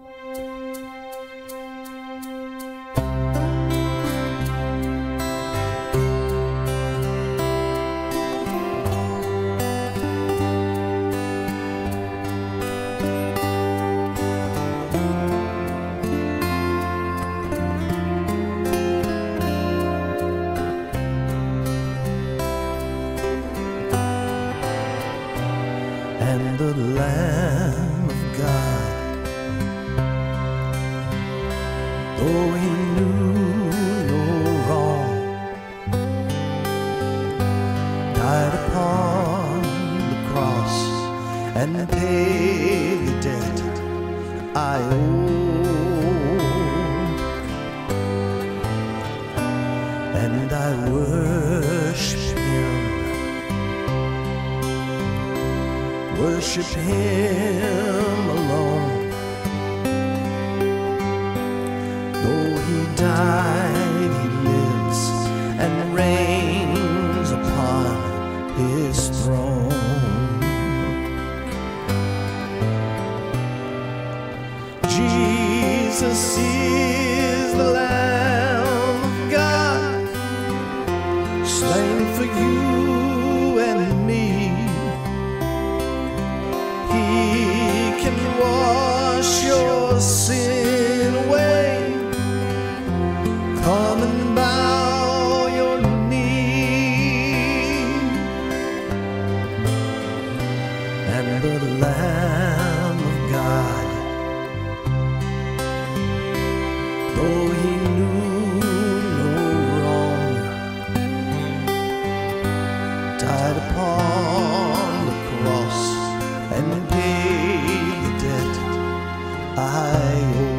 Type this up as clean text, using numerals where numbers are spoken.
And the Lamb of God, though he knew no wrong, died upon the cross and paid the debt I owe. And I worship him, worship him alone. Though he died, he lives and reigns upon his throne. Jesus is the Lamb of God, slain for you and me. He can wash your sin away. Come and bow your knee. And the Lamb of God, though he knew no wrong, died upon the cross and paid the debt I owe.